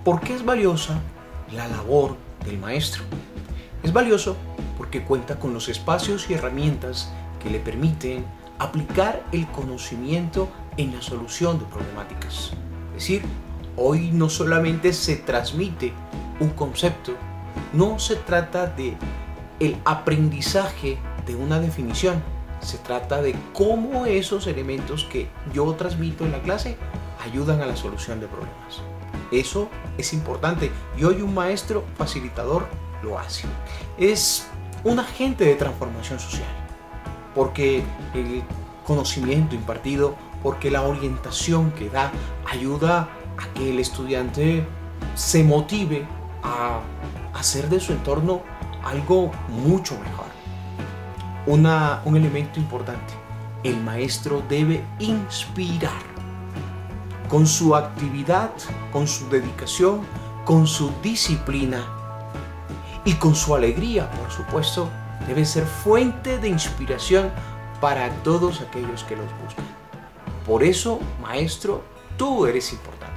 ¿Por qué es valiosa la labor del maestro? Es valioso porque cuenta con los espacios y herramientas que le permiten aplicar el conocimiento en la solución de problemáticas. Es decir, hoy no solamente se transmite un concepto, no se trata de el aprendizaje de una definición, se trata de cómo esos elementos que yo transmito en la clase ayudan a la solución de problemas. Eso es importante y hoy un maestro facilitador lo hace. Es un agente de transformación social, porque el conocimiento impartido, porque la orientación que da ayuda a que el estudiante se motive a hacer de su entorno algo mucho mejor. Un elemento importante, el maestro debe inspirar con su actividad, con su dedicación, con su disciplina y con su alegría, por supuesto, debe ser fuente de inspiración para todos aquellos que los buscan. Por eso, maestro, tú eres importante.